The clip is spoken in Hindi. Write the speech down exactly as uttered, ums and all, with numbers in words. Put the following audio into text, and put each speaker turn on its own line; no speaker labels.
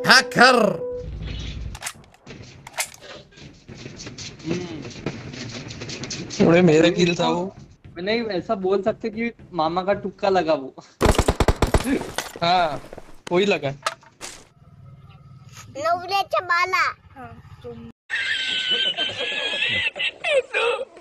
हैकर।
थोड़े मेरा किल था वो।
नहीं ऐसा बोल सकते कि मामा का तुक्का लगा वो।
हाँ वही लगा।
बाला। हाँ,